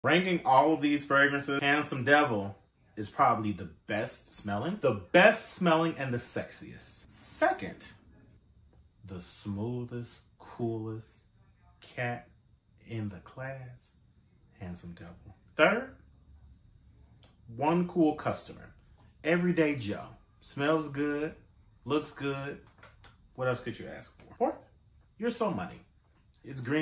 Ranking all of these fragrances, Handsome Devil is probably the best smelling and the sexiest. Second, the smoothest, coolest cat in the class, Handsome Devil. Third, one cool customer, Everyday Joe. Smells good, looks good. What else could you ask for? Fourth, you're so money. It's green.